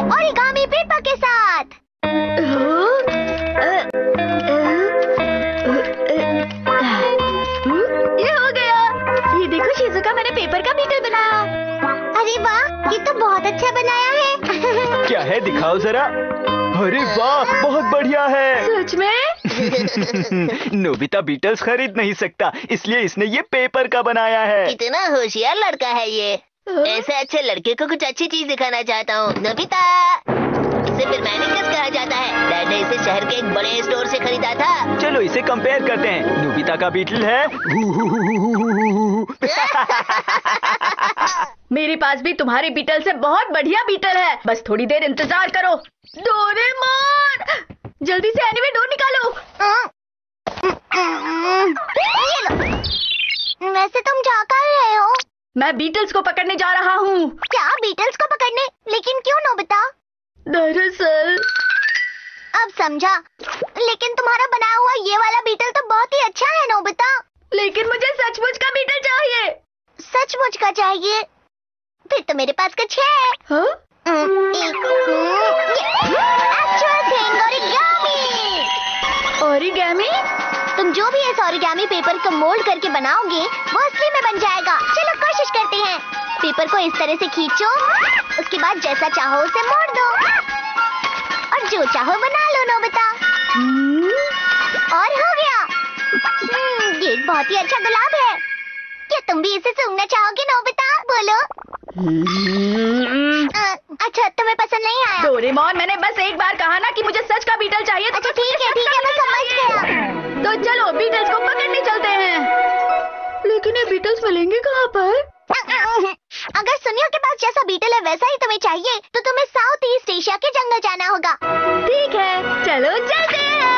Origami paper के साथ। ये हो गया। ये देखो शिजुका, मैंने पेपर का बीटल बनाया। अरे वाह, ये तो बहुत अच्छा बनाया है। क्या है, दिखाओ जरा। अरे वाह, बहुत बढ़िया है। सच में? नोबिता बीटल्स खरीद नहीं सकता, इसलिए इसने ये पेपर का बनाया है। कितना होशियार लड़का है ये। ऐसे अच्छे लड़के को कुछ अच्छी चीज दिखाना चाहता हूँ। नोबिता, इसे फिर मैनिकस कहा जाता है। डैड ने इसे शहर के एक बड़े स्टोर से खरीदा था। चलो इसे कंपेयर करते हैं। नोबिता का बीटल है। मेरे पास भी तुम्हारे बीटल से बहुत बढ़िया बीटल है। बस थोड़ी देर इंतजार करो। डोरेमोन, जल्दी से एनीवे डोर निकालो। ये लो। वैसे तुम जा कर रहे हो? मैं बीटल्स को पकड़ने जा रहा हूँ। क्या, बीटल्स को पकड़ने? लेकिन क्यों नोबिता? दरअसल अब समझा। लेकिन तुम्हारा बनाया हुआ ये वाला बीटल तो बहुत ही अच्छा है नोबिता। लेकिन मुझे सचमुच का बीटल चाहिए। सचमुच का चाहिए? फिर तो मेरे पास कुछ है। हाँ? Actual thing, origami. ओरिगामी? तुम जो भी इस ओरिगामी पेपर को मोल्ड करके बनाओगे वो असली में बन जाएगा। चलो कोशिश करते हैं। पेपर को इस तरह से खींचो, उसके बाद जैसा चाहो उसे मोड़ दो और जो चाहो बना लो नोबिता। और हो गया। ये बहुत ही अच्छा गुलाब है। क्या तुम भी इसे सूंघना चाहोगे नोबिता? बोलो। अच्छा, तुम्हें पसंद नहीं आया? डोरेमोन, मैंने बस एक बार कहा ना कि मुझे सच का बीटल चाहिए। अच्छा ठीक है, मैं समझ गया। तो चलो बीटल्स को पकड़ने चलते हैं। लेकिन ये बीटल्स मिलेंगे कहाँ पर? अगर सुनियो के पास जैसा बीटल है वैसा ही तुम्हें चाहिए तो तुम्हें साउथ ईस्ट एशिया के जंगल जाना होगा। ठीक है, चलो चलते हैं।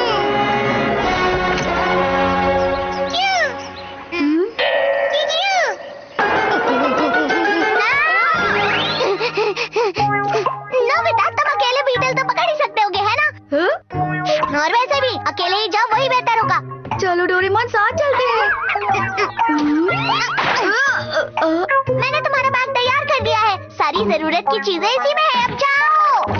नोबिता, तुम अकेले बीटल तो पकड़ ही सकते होगे, है ना? और वैसे भी अकेले ही जाओ, वही बेहतर होगा। चलो डोरेमोन, साथ चलते हैं। मैंने तुम्हारा बैग तैयार कर दिया है। सारी जरूरत की चीजें इसी में है। अब जाओ।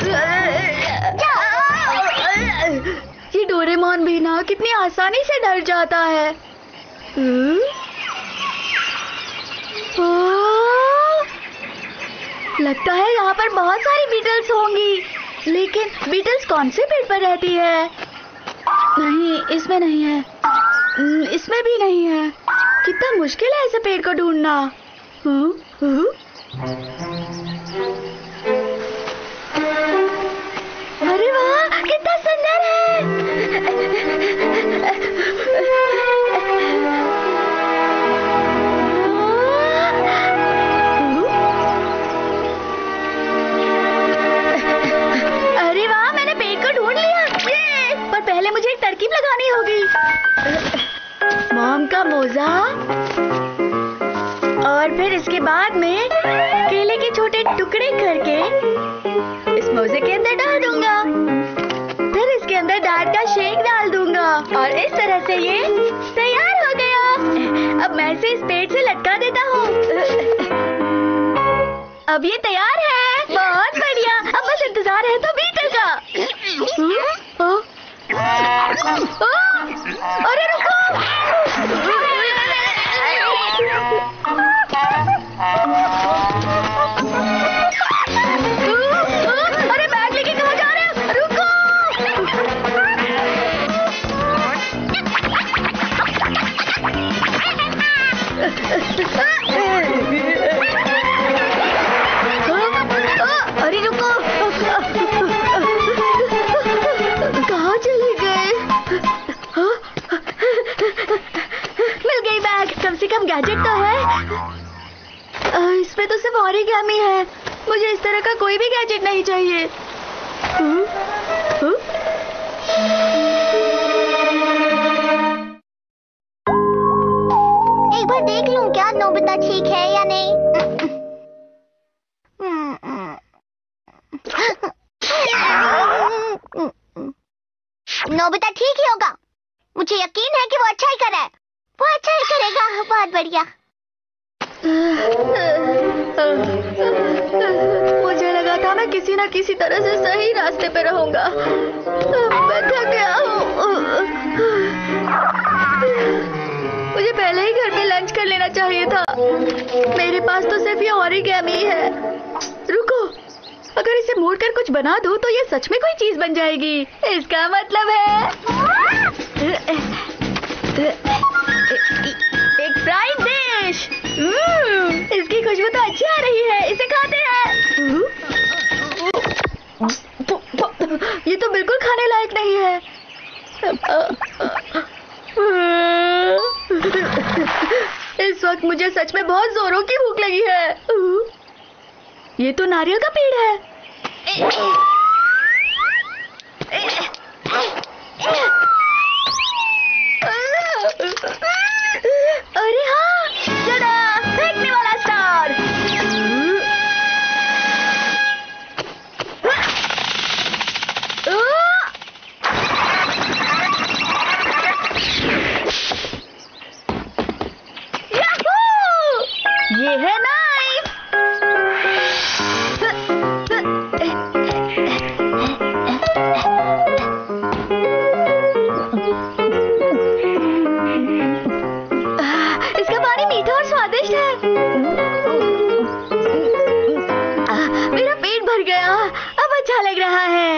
ये डोरेमोन भी ना कितनी आसानी से डर जाता है। लगता है यहाँ पर बहुत सारी बीटल्स होंगी। लेकिन बीटल्स कौन से पेड़ पर रहती है? नहीं, इसमें नहीं है। इसमें भी नहीं है। कितना मुश्किल है ऐसे पेड़ को ढूंढना। अरे वाह, कितना सुंदर है। अरे वाह, मैंने पेड़ को ढूंढ लिया। पर पहले मुझे एक तरकीब लगानी होगी। मॉम का मोजा और फिर इसके बाद में केले के छोटे टुकड़े करके इस मोजे के अंदर डाल दूंगा। फिर इसके अंदर डैड का शेक डाल दूंगा और इस तरह से ये तैयार हो गया। अब मैं इसे इस पेड़ से लटका देता हूँ। अब ये तैयार है। बहुत बढ़िया। अब बस इंतजार है तो बीटल का। अरे रुको। अरे बैग लेके कहाँ जा रहे हो? रुको। अरे रुको। कहाँ चले गए? मिल गई बैग। कम से कम गैजेट तो है। इसमें तो सिर्फ ओरिगामी है। मुझे इस तरह का कोई भी गैजेट नहीं चाहिए। एक बार देख लूं क्या नोबिता ठीक है या नहीं। नोबिता ठीक ही होगा। मुझे यकीन है कि वो अच्छा ही कर रहा है। वो अच्छा ही करेगा। बहुत बढ़िया। मुझे लगा था मैं किसी ना किसी तरह से सही रास्ते पे रहूंगा। मैं थक गया हूँ। मुझे पहले ही घर पे लंच कर लेना चाहिए था। मेरे पास तो सिर्फ ये ओरिगेमी है। रुको, अगर इसे मोड़कर कुछ बना दूं तो ये सच में कोई चीज बन जाएगी। इसका मतलब है एक फ्राइड डिश। इसकी खुशबू तो अच्छी आ रही है, इसे खाते हैं। ये तो बिल्कुल खाने लायक नहीं है। इस वक्त मुझे सच में बहुत जोरों की भूख लगी है। ये तो नारियल का पेड़ है। अरे हाँ, चला फेंकने वाला स्टार। ये है नाइफ। इसका पानी मीठा और स्वादिष्ट है। मेरा पेट भर गया, अब अच्छा लग रहा है।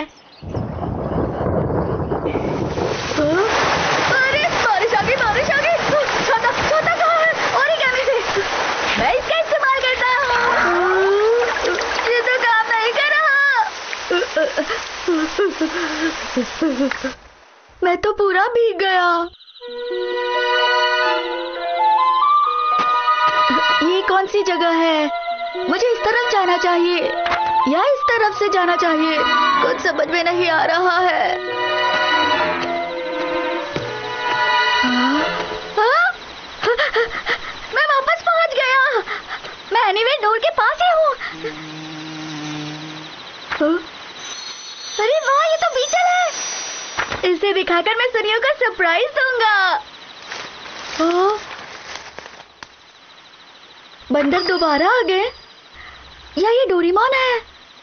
अरे बारिश आ गई। छोटा छोटा सा है ओरिगेमी से। मैं इसका इस्तेमाल करता हूँ। ये तो काम नहीं कर रहा। मैं तो पूरा भीग गया। ये कौन सी जगह है? मुझे इस तरफ जाना चाहिए या इस तरफ से जाना चाहिए? कुछ समझ में नहीं आ रहा है। मैं वापस पहुंच गया। मैं एनीवे डोर के पास ही हूँ। अरे वाह, ये तो बीटल है। इसे दिखाकर मैं सुनियो को सरप्राइज दूंगा। बंदर दोबारा आ गए या ये डोरेमोन है?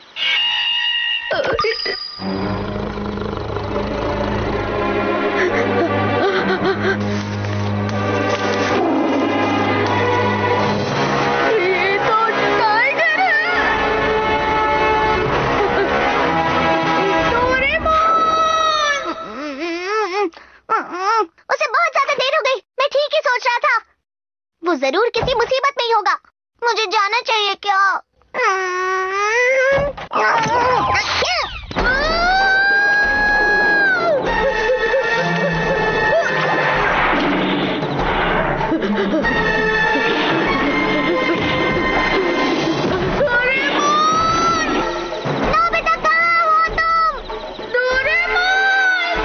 ये तो टाइगर है। डोरेमोन! उसे बहुत ज्यादा देर हो गई। मैं ठीक ही सोच रहा था। वो जरूर किसी मुसीबत में ही होगा। मुझे जाना चाहिए क्या? नोबिता, कहाँ हो तुम? डोरेमोन!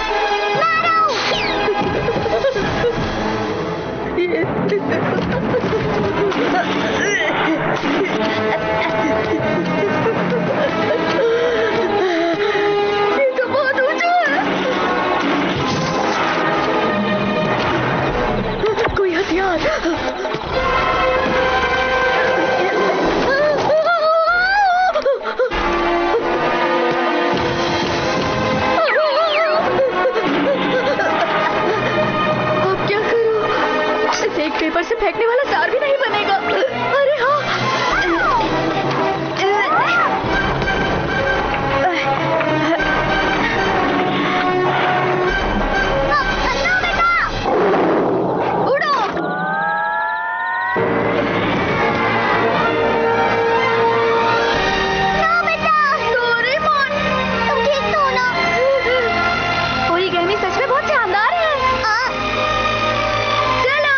ये तो बहुत ऊंचा है। कोई हथियार। अब क्या करूं? इसे एक पेपर से फेंकने वाला तार भी नहीं बनेगा। अरे हाँ, उड़ो। डोरेमोन, तुम ठीक तो हो ना? ओरिगेमी सच में बहुत शानदार है। चलो।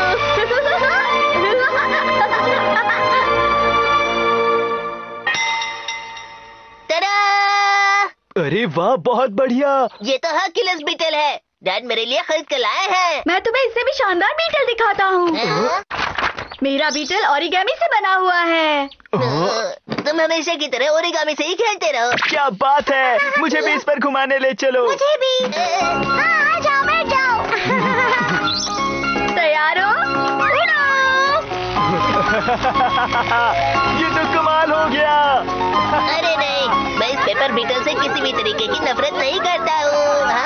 तड़ा! अरे वाह, बहुत बढ़िया। ये तो हर्क्यूलिस बीटल है। डैड मेरे लिए खरीद कर लाए हैं। मैं तुम्हें इससे भी शानदार बीटल दिखाता हूँ। हाँ? मेरा बीटल ओरिगेमी से बना हुआ है। तुम हमेशा की तरह ओरिगामी से ही खेलते रहो। क्या बात है, मुझे भी इस पर घुमाने ले चलो। मुझे भी। हाँ, आ जाओ, बैठ जाओ। तैयार हो? उड़ो। ये तो कमाल हो गया। अरे और बीटल से किसी भी तरीके की नफरत नहीं करता हूँ।